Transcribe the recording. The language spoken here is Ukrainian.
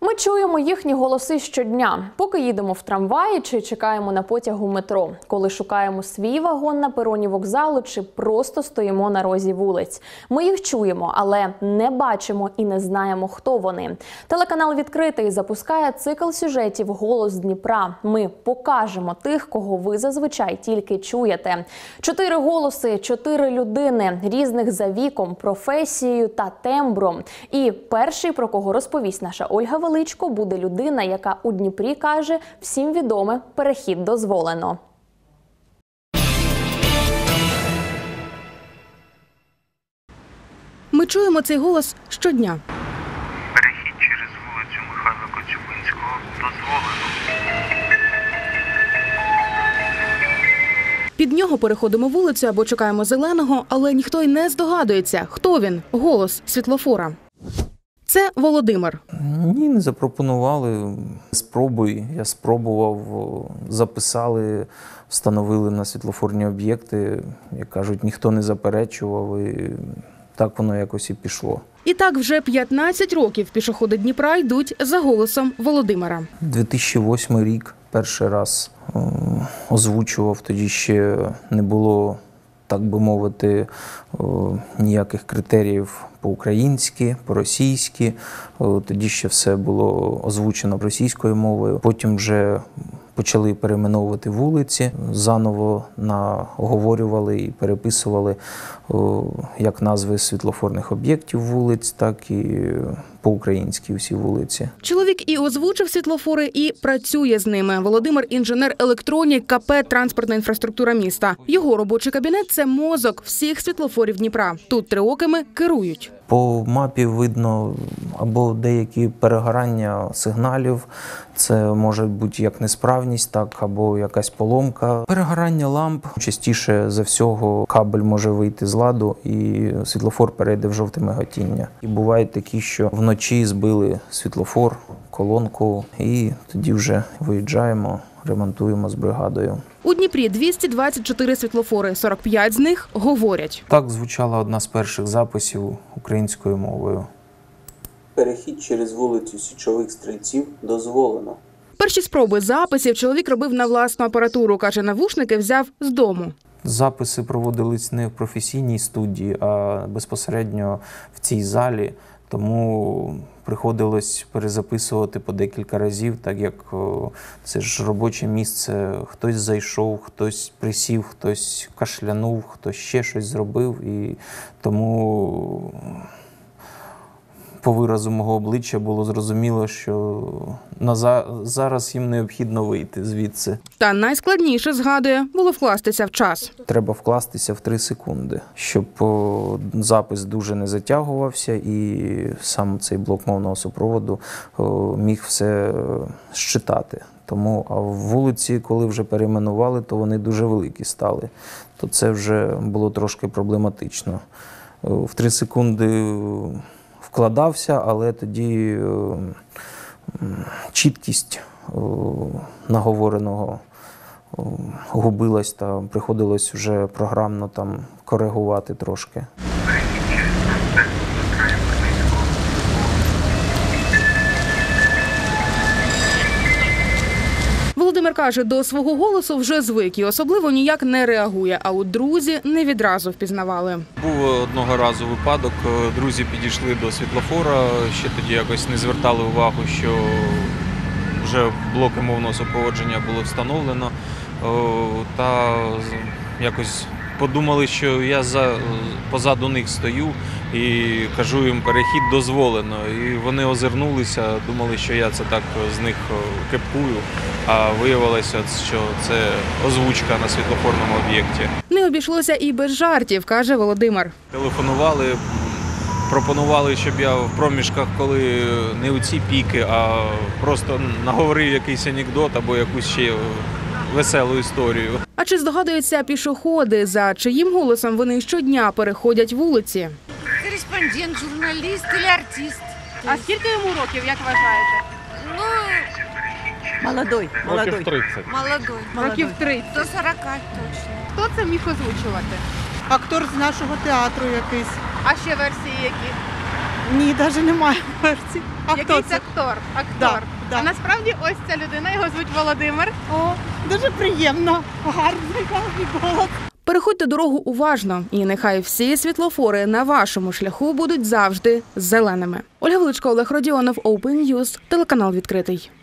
Ми чуємо їхні голоси щодня, поки їдемо в трамваї чи чекаємо на потяг у метро, коли шукаємо свій вагон на пероні вокзалу чи просто стоїмо на розі вулиць. Ми їх чуємо, але не бачимо і не знаємо, хто вони. Телеканал «Відкритий» запускає цикл сюжетів «Голос Дніпра». Ми покажемо тих, кого ви зазвичай тільки чуєте. 4 голоси, 4 людини, різних за віком, професією та тембром. І перший, про кого розповість наша Ольга Величко, буде людина, яка у Дніпрі каже, всім відоме, перехід дозволено. Ми чуємо цей голос щодня. Перехід через вулицю Михайла Коцюбинського дозволено. Під нього переходимо вулицю або чекаємо зеленого, але ніхто й не здогадується, хто він – голос світлофора. Це Володимир. Ні, не запропонували. Спробуй. Я спробував, записали, встановили на світлофорні об'єкти. Як кажуть, ніхто не заперечував, і так воно якось і пішло. І так вже 15 років пішоходи Дніпра йдуть за голосом Володимира. 2008 рік перший раз озвучував, тоді ще не було, так би мовити, ніяких критеріїв по-українськи, по-російськи. Тоді ще все було озвучено російською мовою. Потім вже почали перейменовувати вулиці, заново оговорювали і переписували як назви світлофорних об'єктів вулиць, так і по-українськи всі вулиці. Чоловік і озвучив світлофори, і працює з ними. Володимир – інженер-електронік КП «Транспортна інфраструктура міста». Його робочий кабінет – це мозок всіх світлофорів Дніпра. Тут триокими керують. По мапі видно або деякі перегорання сигналів, це може бути як несправність, так або якась поломка. Перегорання ламп, частіше за всього кабель може вийти з ладу і світлофор перейде в жовте миготіння. І бувають такі, що вночі збили світлофор, колонку і тоді вже виїжджаємо, ремонтуємо з бригадою. У Дніпрі 224 світлофори, 45 з них говорять. Так звучала одна з перших записів українською мовою. Перехід через вулицю Січових Стрільців дозволено. Перші спроби записів чоловік робив на власну апаратуру. Каже, навушники взяв з дому. Записи проводились не в професійній студії, а безпосередньо в цій залі. Тому приходилось перезаписувати по декілька разів, так як це ж робоче місце. Хтось зайшов, хтось присів, хтось кашлянув, хтось ще щось зробив. І тому по виразу мого обличчя було зрозуміло, що зараз їм необхідно вийти звідси. Та найскладніше, згадує, було вкластися в час. Треба вкластися в 3 секунди, щоб запис дуже не затягувався і сам цей блок мовного супроводу міг все считати. Тому, а в вулиці, коли вже перейменували, то вони дуже великі стали. То це вже було трошки проблематично. В 3 секунди вкладався, але тоді чіткість наговореного губилась, та приходилось вже програмно там коригувати трошки. Володимир каже, до свого голосу вже звик і особливо ніяк не реагує, а от друзі не відразу впізнавали. Був одного разу випадок, друзі підійшли до світлофора, ще тоді якось не звертали увагу, що вже блоки мовного супроводження було встановлено, та якось подумали, що я позаду них стою і кажу їм, перехід дозволено. І вони озирнулися, думали, що я це так з них кепкую, а виявилося, що це озвучка на світлофорному об'єкті. Не обійшлося і без жартів, каже Володимир. Телефонували, пропонували, щоб я в проміжках, коли не у ці піки, а просто наговорив якийсь анекдот або якусь ще веселу історію. А чи здогадуються пішоходи, за чиїм голосом вони щодня переходять вулиці? Кореспондент, журналіст або артист. А скільки йому років, як вважаєте? Ну, Молодой. Років 30. молодой. Років 30. До 40 точно. Хто це міг озвучувати? Актор з нашого театру якийсь. А ще версії які? Ні, навіть немає версії. А хто Якийсь це? актор. Да. А насправді ось ця людина, його звуть Володимир. О, дуже приємно. Гарний голос. Переходьте дорогу уважно, і нехай всі світлофори на вашому шляху будуть завжди зеленими. Ольга Величко, Олег Родіонов, Open News, телеканал відкритий.